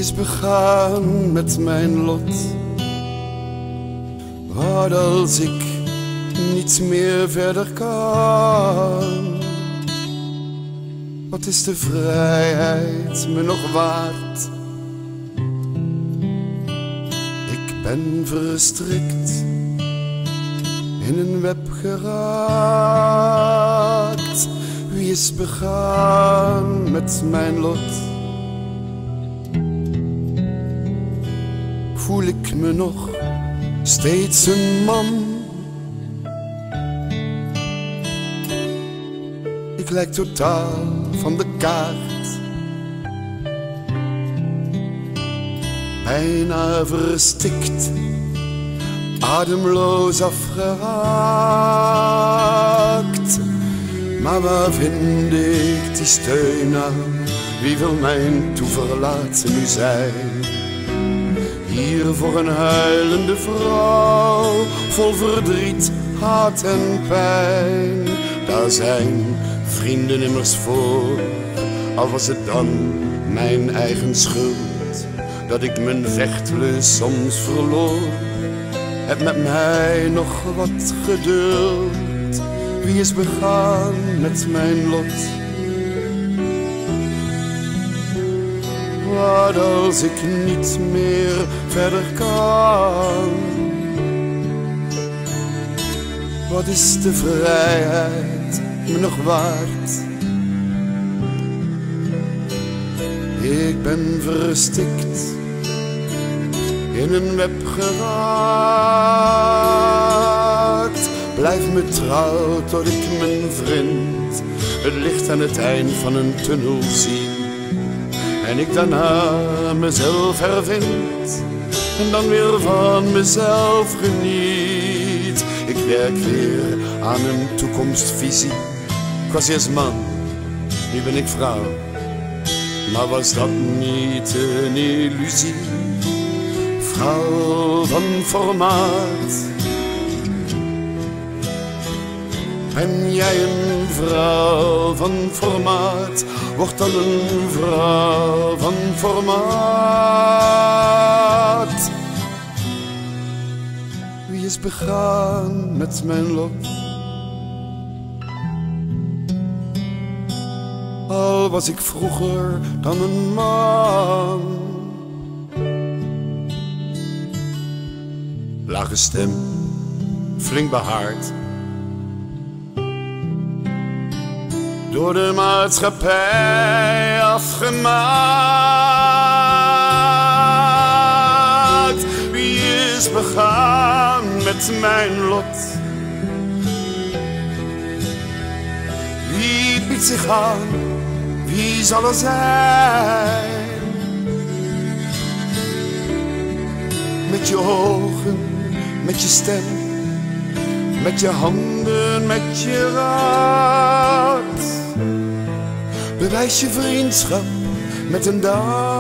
is begaan met mijn lot? Wat als ik niet meer verder kan? Wat is de vrijheid me nog waard? Ik ben verstrikt in een web geraakt. Wie is begaan met mijn lot? Voel ik me nog steeds een man? Ik lijk totaal van de kaart, bijna verstikt, ademloos afgeraakt. Maar waar vind ik die steun aan? Wie wil mijn toeverlaten nu zijn? Hier voor een huilende vrouw, vol verdriet, haat en pijn. Daar zijn vrienden immers voor, al was het dan mijn eigen schuld dat ik mijn vechtlust soms verloor. Heb met mij nog wat geduld. Wie is begaan met mijn lot? Wat als ik niet meer verder kan? Wat is de vrijheid me nog waard? Ik ben verstikt in een web geraakt. Blijf me trouw tot ik mijn vriend het licht aan het eind van een tunnel zie. En ik daarna mezelf hervind en dan weer van mezelf geniet. Ik werk weer aan een toekomstvisie. Ik was eerst man, nu ben ik vrouw. Maar was dat niet een illusie? Vrouw van formaat. Ben jij een vrouw van formaat? Word dan een vrouw van formaat. Wie is begaan met mijn lot? Al was ik vroeger dan een man. Lage stem, flink behaard, door de maatschappij afgemaakt. Wie is begaan met mijn lot? Wie biedt zich aan? Wie zal er zijn? Met je ogen, met je stem, met je handen, met je raad. Bewijs je vriendschap met een daad.